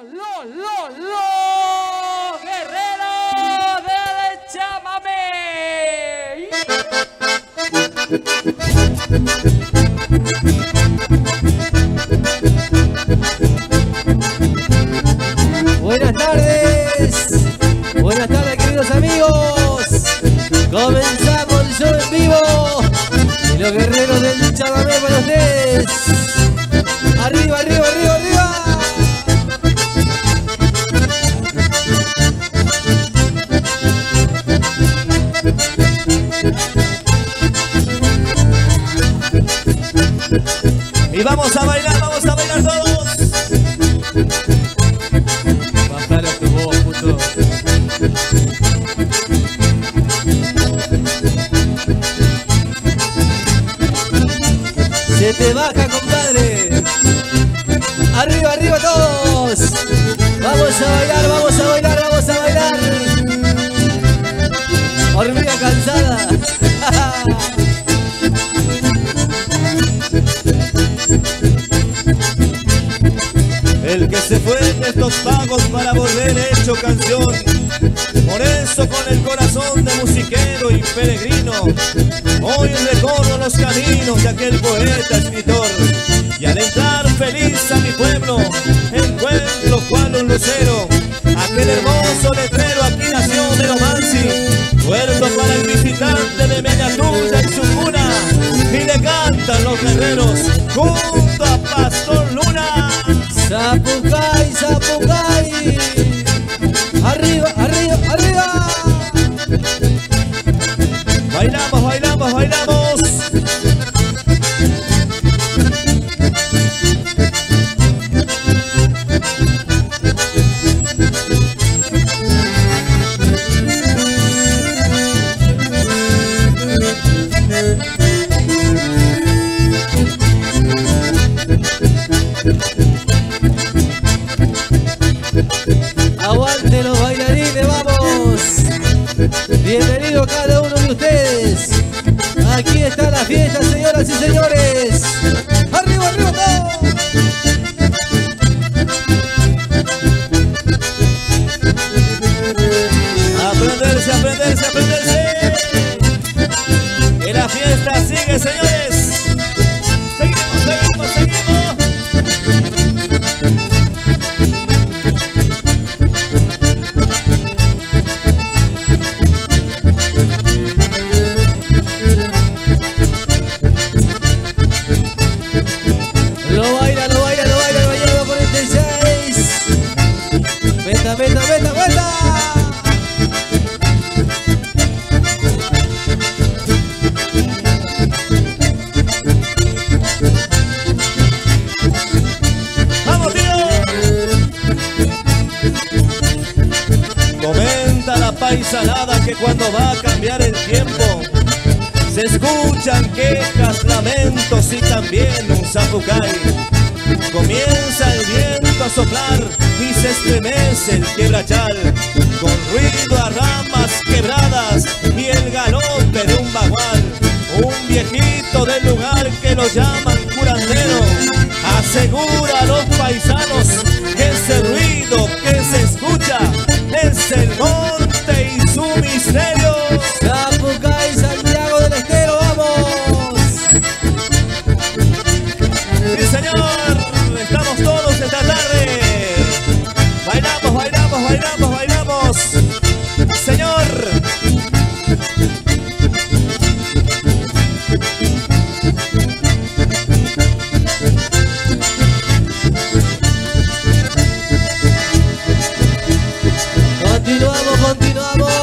los guerreros del chamamé. Buenas tardes queridos amigos. Comenzamos el show en vivo y los guerreros del chamamé para ustedes. Arriba, arriba, arriba, arriba. Y vamos a bailar todos. Bájale a tu voz, puto. Se te baja, compadre. Arriba, arriba todos. Vamos a bailar, vamos a bailar, vamos a bailar. Hormiga cansada. El que se fue de estos pagos para volver hecho canción. Por eso con el corazón de musiquero y peregrino, hoy recorro los caminos de aquel poeta escritor. Y al entrar feliz a mi pueblo, encuentro cual un lucero. Aquel hermoso letrero aquí nació de Romansi, puerto para el visitante de Mediatuya en su cuna. Y le cantan los guerreros junto a Pastor Luna. Zapucay, Zapucay. Arriba, arriba, arriba. Bailamos, bailamos, bailamos. Aguante los bailarines, vamos. Bienvenido cada uno de ustedes. Aquí está la fiesta, señoras y señores. Arriba, arriba todos. Aprenderse, aprenderse, aprenderse. Y la fiesta sigue, señores. Seguimos, seguimos, seguimos. Lo baila, lo baila, lo baila, lo baila, 46. Meta, meta, meta, meta. ¡Vamos, tío! Comenta la paisanada que cuando va a cambiar el tiempo se escuchan quejas, lamentos y también un zapucay. Comienza el viento a soplar y se estremece el quebrachal, con ruido a ramas quebradas y el galope de un bagual. Un viejito del lugar que lo llaman curandero asegura a los paisanos que ese ruido que se escucha es el monte y su misterio. Zapucay, Santiago del Estero, vamos. Sí, señor, estamos todos esta tarde. Bailamos, bailamos, bailamos, bailamos. Señor. Continuamos, continuamos.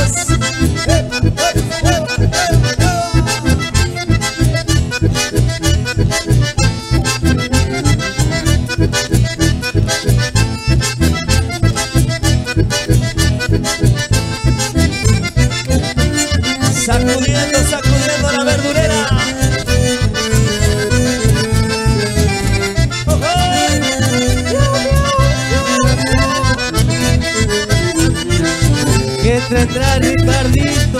Sacudiendo, sacudiendo la verdurera. ¿Qué tendrá Ricardito?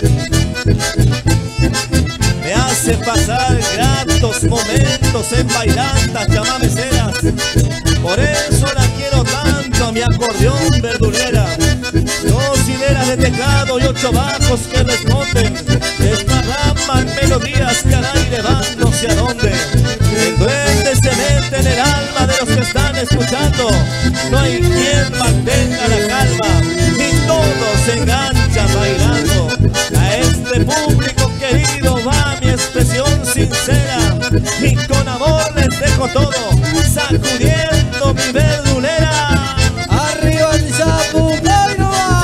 Me hace pasar gratos momentos en bailantas chamameceras. Por eso la quiero tanto. acordeón verdulera. 2 hileras de teclado y 8 bajos que responden, desparraman melodías que al aire van no sé a dónde. El duende se mete en el alma de los que están escuchando, no hay quien mantenga la calma y todos se enganchan bailando. A este público querido va mi expresión sincera y con amor les dejo todo, sacudiendo mi verdulera. Arriba el Zapucay no va.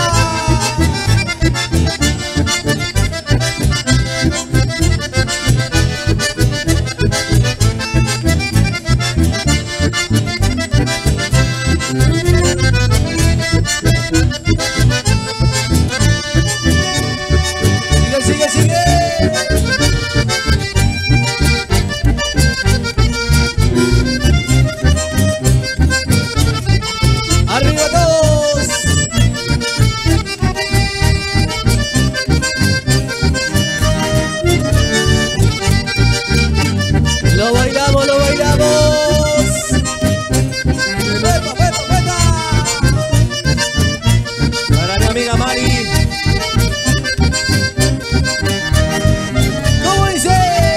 Sigue, sigue, sigue. Arriba todos. Lo bailamos, lo bailamos. ¡Vuelta, vuelta, vuelta! Para mi amiga Mari, ¿Cómo dice?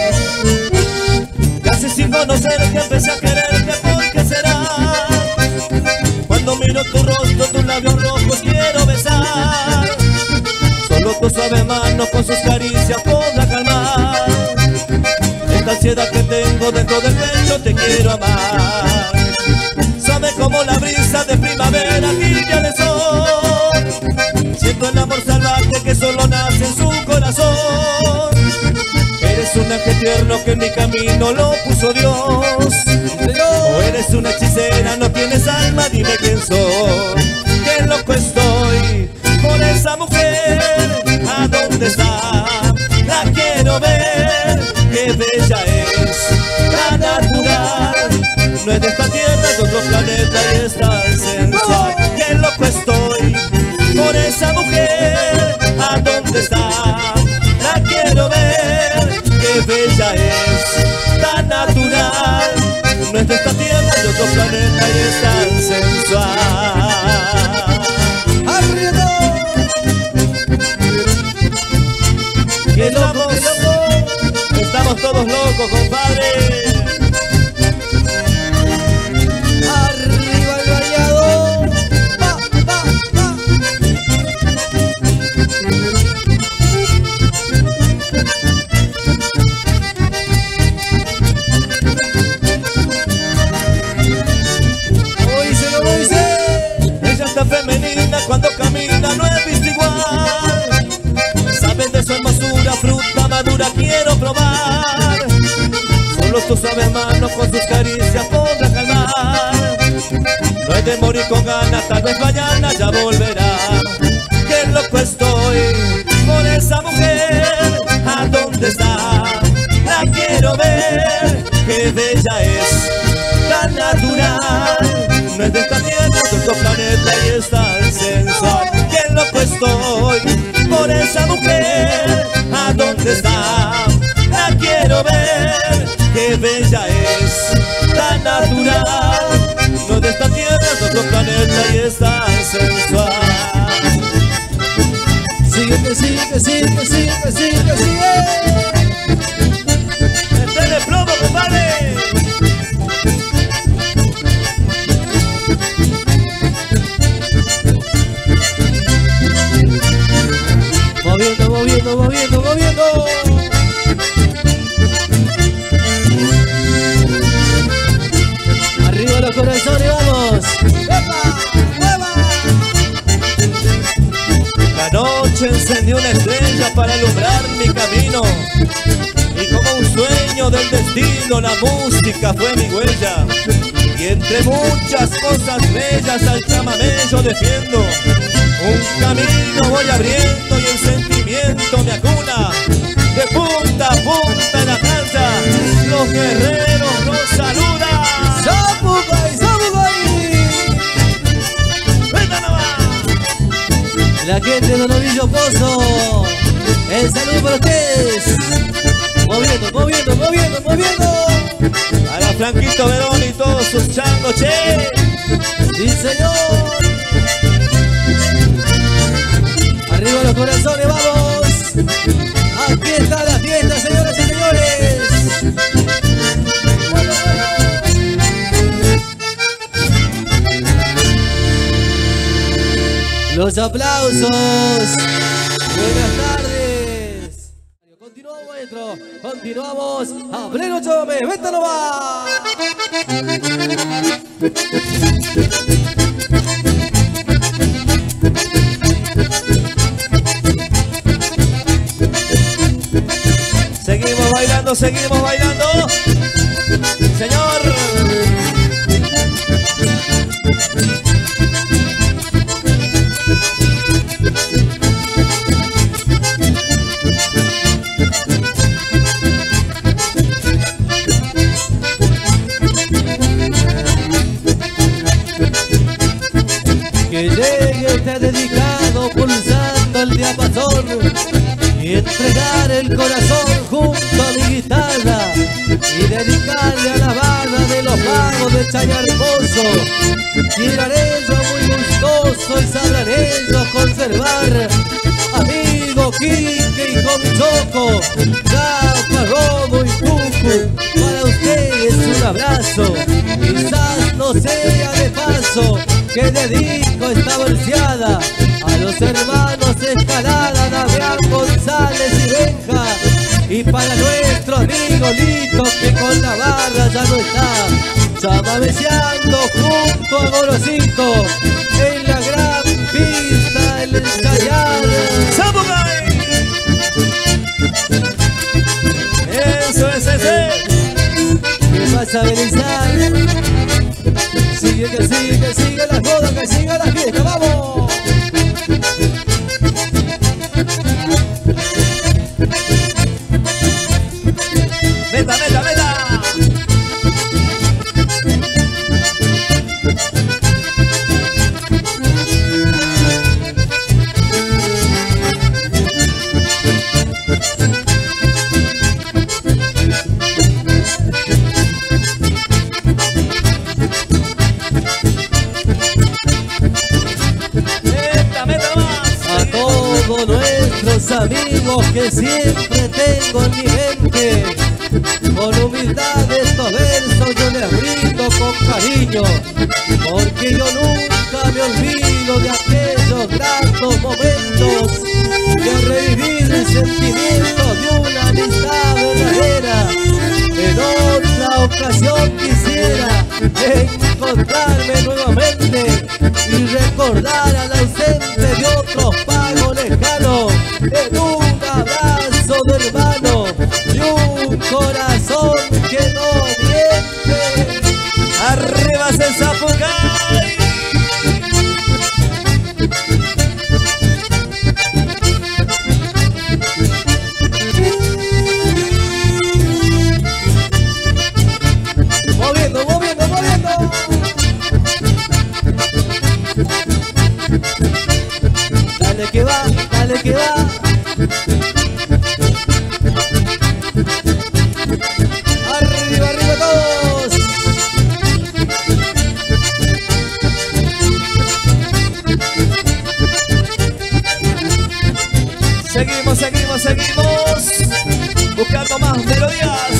casi sin conocerte empecé a quererte, ¿por qué será? Cuando miro tu rostro, tus labios rojos quiero besar. Solo tu suave mano con sus caricias podrá calmar esta ansiedad que tengo dentro del pecho, te quiero amar. Sabe como la brisa de primavera tibia el sol, siento el amor salvaje que solo nace en su corazón. Eres un ángel tierno que en mi camino lo puso Dios, o eres una hechicera, no tienes alma, dime quién soy. Qué loco estoy por esa mujer, ¿a dónde está? La quiero ver, qué bella es, tan natural. No es de esta tierra, es de otro planeta y es tan sensual. Qué loco estoy por esa mujer, ¿a dónde está? La quiero ver, qué bella es, tan natural. No es de esta tierra, es de otro planeta y es tan sensual. ¡Arriba! ¡Qué loco, qué loco! Estamos todos locos, compadre. Arriba el bañado. Va, va, va. ¿Cómo dice, cómo dice? Ella está femenina, cuando camina no he visto igual. Sabes de su hermosura, fruta madura quiero probar. Solo tu suave mano con sus caricias podrá calmar. No he de morir con ganas, tal vez mañana ya volverá. Qué loco estoy por esa mujer, ¿a dónde está? La quiero ver, qué bella es, tan natural. No es de esta tierra, es de otro planeta y es tan sensual. Qué loco estoy por esa mujer, ¿a dónde está? La quiero ver, qué bella es, tan natural. No es de esta tierra, es de otro planeta y es tan sensual. Sigue, que sigue, que sigue, que sigue, que sigue, que sigue. ¡Este de plomo, compadre! Moviendo, moviendo, moviendo, moviendo. Arriba los corazones, vamos. ¡Epa! ¡Mueva! La noche encendió una estrella para alumbrar mi camino, y como un sueño del destino la música fue mi huella. Y entre muchas cosas bellas al chamamé yo defiendo. Un camino voy abriendo y el sentimiento me acuna. De punta a punta en la cancha los guerreros nos saludan. ¡Zapucay, Zapucay! ¡Venga nomás! La gente de Novillo Pozo, el saludo para ustedes. Moviendo, moviendo, moviendo, moviendo. Para Franquito Verón y todos sus changos, che. Sí, señor. Los aplausos. Buenas tardes. Continuamos, maestro. Continuamos. A pleno chome. ¡Vente nomás! Seguimos bailando, seguimos bailando. Señor. Que llegue este dedicado pulsando el diapasón y entregar el corazón junto a mi guitarra y dedicarle a la barra de los magos de Chañarposo. Quieran ellos muy gustoso y sabrán ellos conservar. Amigo Quique y Comichoco, Capa, Robo y Cucu, para ustedes un abrazo. Quizás no sea de paso que dedico esta verseada a los hermanos Escalada, Damián González y Benja, y para nuestro amigo Lito que con la barra ya no está, chamameceando junto a Gorosito en la gran pista el ensayar. ¡Samurai! Eso es ese. ¿Qué pasa, Benizar? Sigue que sigue las bodas, que siga la fiesta, ¡vamos! ¡Meta, meta, meta! Nuestros amigos que siempre tengo en mi mente, con humildad estos versos yo les brindo con cariño, porque yo nunca me olvido de aquellos gratos momentos, de revivir el sentimiento de una amistad verdadera. En otra ocasión quisiera encontrarme nuevamente y recordar al ausente de otros pagos lejanos, en un abrazo de hermano y un corazón que no miente. ¡Arriba el Zapucay! Moviendo, moviendo, moviendo. Dale que va, dale que va. Arriba, arriba todos. Seguimos, seguimos, seguimos. Buscando más melodías.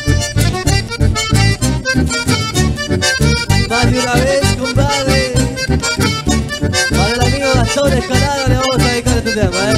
Más de una vez, compadre. Para el amigo Gastón Escalada le vamos a dedicar este tema,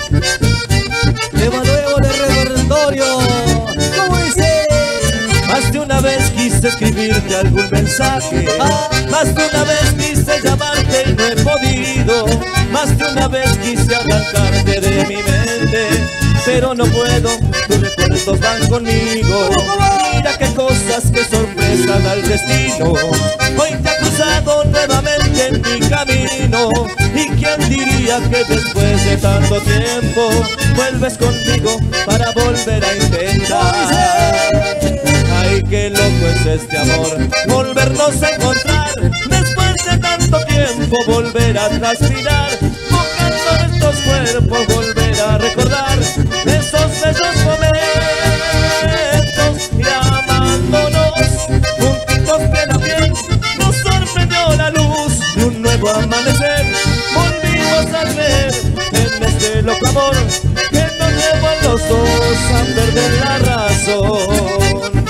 Tema nuevo de repertorio. ¿Cómo dice? Más de una vez quise escribirte algún mensaje. Más de una vez quise llamarte y no he podido. Más de una vez quise arrancarte de mi mente, pero no puedo, tus recuerdos van conmigo. Mira qué cosas, qué sorpresa da el destino. Hoy te ha cruzado nuevamente en mi camino. Y quién diría que después de tanto tiempo vuelves conmigo para volver a intentar. Ay, qué loco es este amor, volvernos a encontrar. Después de tanto tiempo volver a transpirar, buscando nuestros cuerpos volver a recordar esos bellos momentos y amándonos juntitos plenamente. Nos sorprendió la luz de un nuevo amanecer. Volvimos a creer en este loco amor que nos llevó a los dos a perder la razón.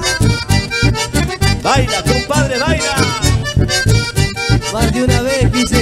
Baila, compadre, baila. Más de una vez quise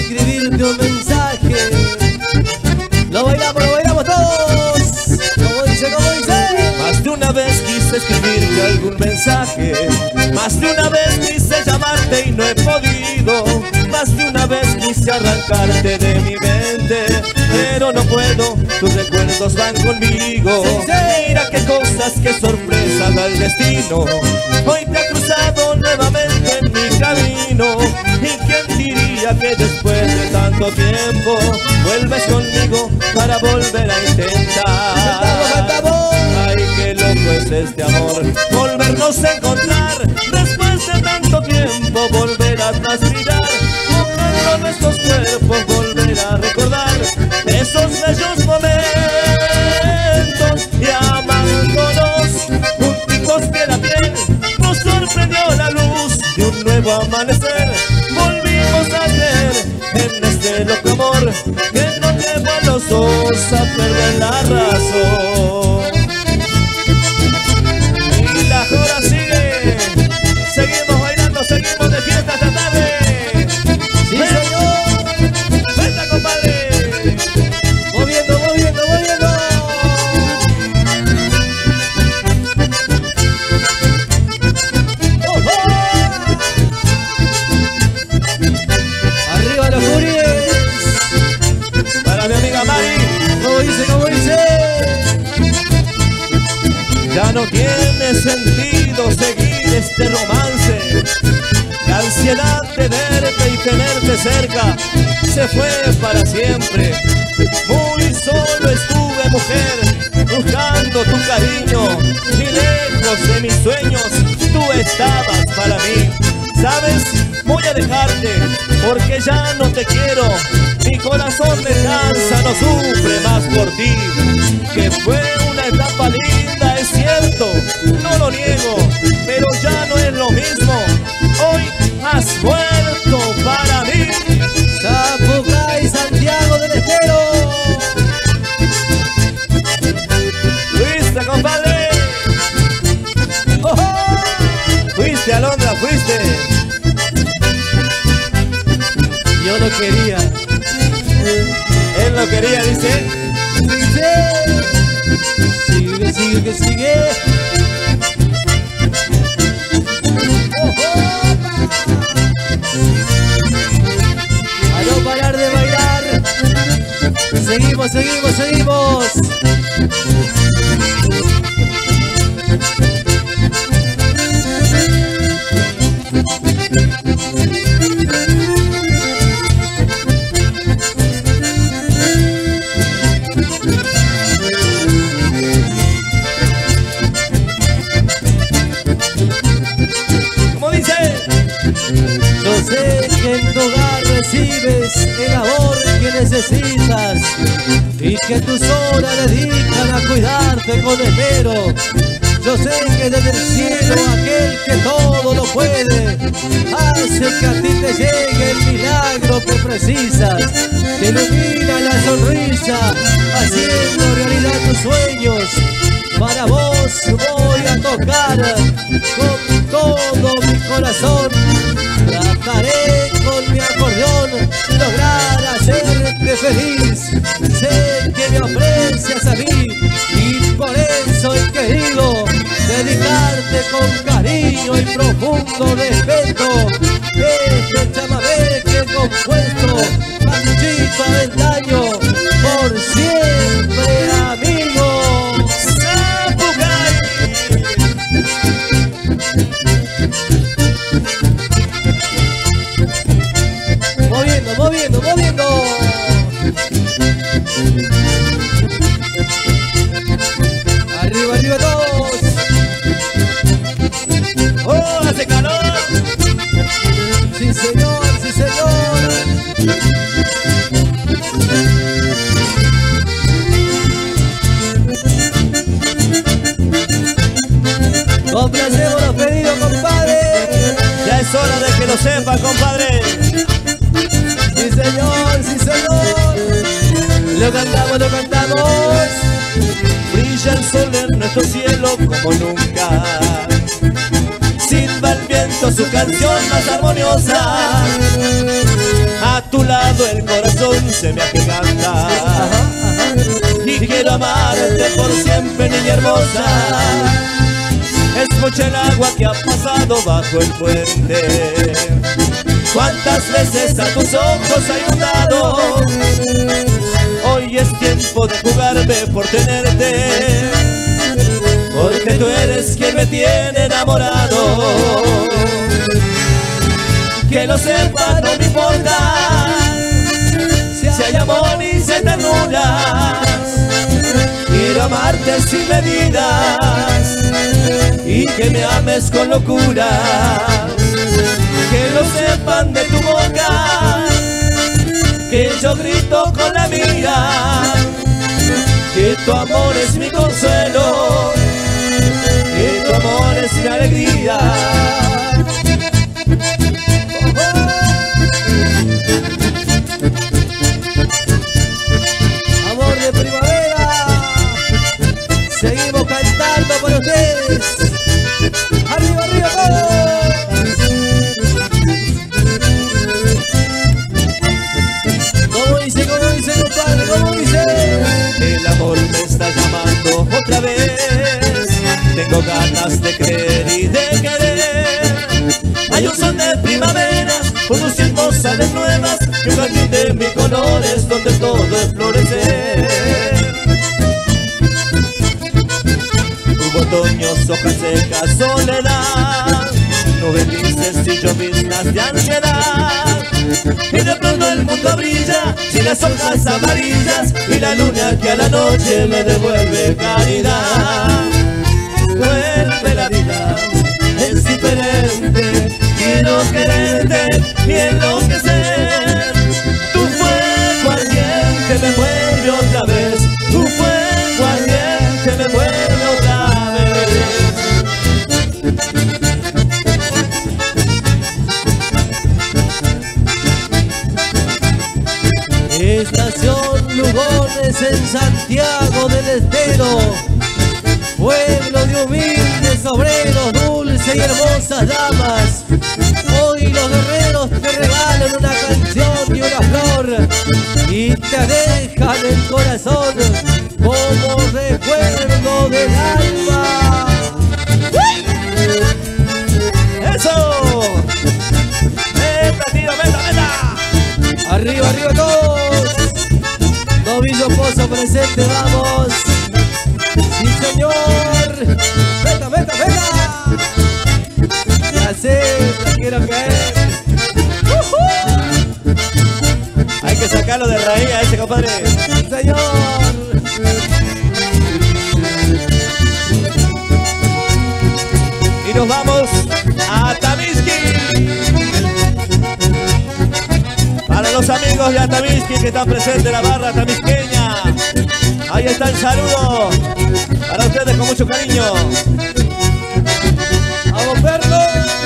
mandarte un mensaje. Lo bailamos todos. Como dice, como dice. Más de una vez quise escribirte algún mensaje, más de una vez quise llamarte y no he podido, más de una vez quise arrancarte de mi mente, pero no puedo, tus recuerdos van conmigo. Mira qué cosas, qué sorpresa da el destino. Hoy te ha cruzado nuevamente en mi camino, y quién diría que después de tanto tiempo vuelves conmigo para volver a intentar. Cantamos. Ay, qué loco es este amor, volvernos a encontrar después de tanto tiempo, volver a transpirar, tocando nuestros cuerpos, volver a recordar esos bellos momentos y amándonos juntitos piel a piel. Nos sorprendió la luz de un nuevo amanecer, volvimos a creer en este loco amor que nos lleva a los dos a perder la razón. Ahora sigue, seguimos bailando, seguimos de fiesta esta tarde. Sí, señor. Cuenta, compadre. Moviendo, moviendo, moviendo. ¡Oh, oh! Arriba los furies. Para mi amiga Mari. Como dice, como dice. Ya no tiene sentido seguir este romance. La ansiedad de verte y tenerte cerca se fue para siempre. Muy solo estuve, mujer, buscando tu cariño, y lejos de mis sueños tú estabas para mí. ¿Sabes? Voy a dejarte porque ya no te quiero. Mi corazón me cansa, no sufre más por ti. Que fue una etapa linda, es cierto, no lo niego, pero ya no es lo mismo. Hoy has vuelto para mí. Zapucay, Santiago del Estero. Fuiste, compadre. ¡Oh, oh! Fuiste, Alondra, fuiste. Yo lo quería. Él lo quería, dice. Sigue, sigue, que sigue. ¡Oh, oh! A no parar de bailar. Seguimos, seguimos, seguimos. Como dice. Yo sé que en tu hogar recibes el amor que necesitas y que tus horas dedican a cuidarte con esmero. Yo sé que desde el cielo aquel que todo lo puede hace que a ti te llegue el milagro que precisas. Te ilumina la sonrisa haciendo realidad tus sueños. Para vos voy a tocar con todo mi corazón. Trataré con mi acordeón lograr hacerte feliz. Sé que me aprecias a mí y por eso he querido dedicarte con cariño y profundo respeto este chamamé que he compuesto Panchito Avendaño, por siempre amigo. Zapucay. Moviendo, moviendo, moviendo. Arriba, arriba todos. ¡Oh, hace calor! Sí señor, sí señor. Complacemos los pedidos, compadre. Ya es hora de que lo sepa, compadre. Sí señor, sí señor. Lo cantamos, lo cantamos. Brilla el sol en nuestro cielo como nunca. Silba el viento su canción más armoniosa. A tu lado el corazón se me agiganta. Y quiero amarte por siempre, niña hermosa. Es mucha el agua que ha pasado bajo el puente. Cuántas veces a tus ojos ha inundado. Hoy es tiempo de jugarme por tenerte, porque tú eres quien me tiene enamorado. Que lo sepa, no me importa si hay amor y si hay ternuras. Quiero amarte sin medidas y que me ames con locura. Que lo sepan de tu boca, que yo grito con la mía, que tu amor es mi consuelo, que tu amor es mi alegría. Amor de primavera, seguimos cantando por ustedes. ¡Arriba, arriba todos! ¿Cómo dice, compadre? ¿Cómo dice? El amor me está llamando otra vez. Tengo ganas de creer y de querer. Hay un sol de primavera produciendo sales nuevas y un jardín de mil colores donde todo es florecer. Hubo otoños, hojas secas, soledad, nubes grises y lloviznas de ansiedad. Y de pronto el mundo brilla sin las hojas amarillas y la luna que a la noche me devuelve caridad. Vuelve la vida, es diferente. Quiero quererte y enloquecer. Tu fuego ardiente me mueve otra vez. Tu fuego ardiente me mueve otra vez. Estación Lugones en Santiago del Estero, pueblo de humildes obreros, dulces y hermosas damas. Hoy los guerreros te regalan una canción y una flor y te dejan el corazón como recuerdo del alma. ¡Eso! ¡Meta, tío, meta, meta! Arriba, arriba todos. Novillo Pozo presente, vamos. Sí, señor. Meta, meta, meta. Ya sé, la quiero caer. Hay que sacarlo de raíz a ese compadre. Señor. Y nos vamos a Tamisqui. Para los amigos de Tamisqui que están presentes en la barra tamisqueña, ahí está el saludo para ustedes con mucho cariño. Vamos, perro.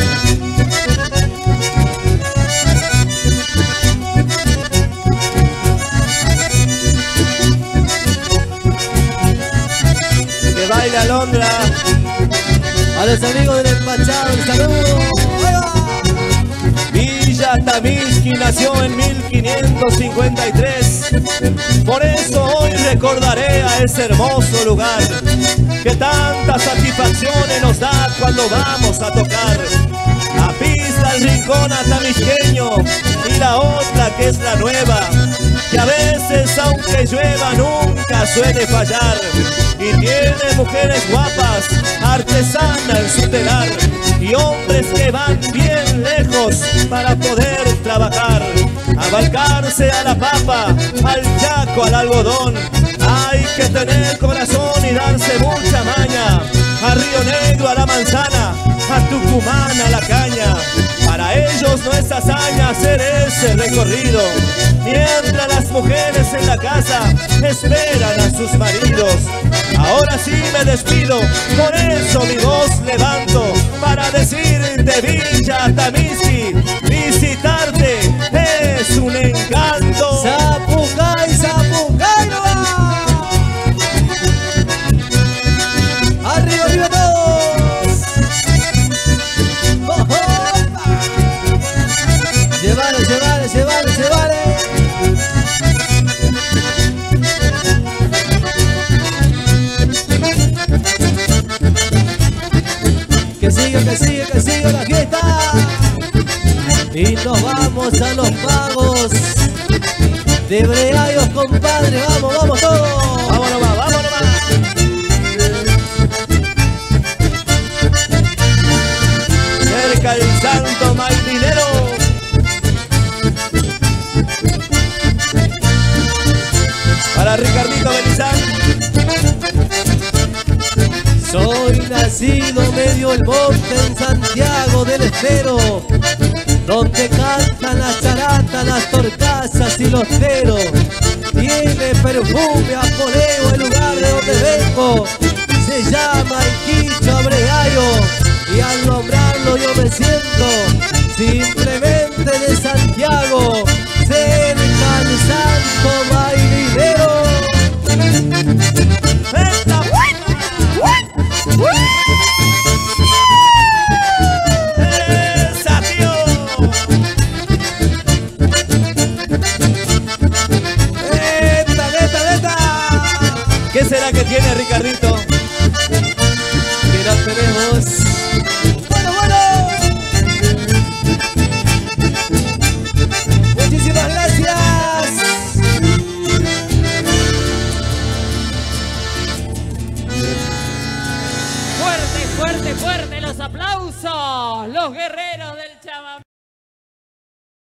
Que baile Alondra. A los amigos del empachado, un saludo. ¡Ahí va! Villa Tamisqui nació en 1553. Por eso hoy recordaré a ese hermoso lugar que tantas satisfacciones nos da cuando vamos a tocar. La pista, el rincón atamisqueño y la otra que es la nueva, que a veces aunque llueva nunca suele fallar. Y tiene mujeres guapas, artesanas en su telar, y hombres que van bien lejos para poder trabajar. Abalcarse a la papa, al chaco, al algodón. Hay que tener corazón y darse mucha maña. A Río Negro, a la manzana, a Tucumán, a la caña. Para ellos no es hazaña hacer ese recorrido, mientras las mujeres en la casa esperan a sus maridos. Ahora sí me despido, por eso mi voz levanto, para decirte Villa Tamisqui, visitarte es un encanto. Zapucay, Zapucay, no va. Arriba, arriba todos. Oh, oh. Llevale, llevale, llevale, llevale. que sigue la fiesta. Y nos vamos a los pagos de Breayos, compadre. Vamos, vamos todos. Vámonos más, vámonos más. Cerca del Santo Marinero. Para Ricardito Belizán. Soy nacido medio el monte en Santiago del Estero, donde cantan las charatas, las torcasas y los teros. Tiene perfume a poleo el lugar de donde vengo. Se llama Iquicho Breayo y al nombrarlo yo me siento simplemente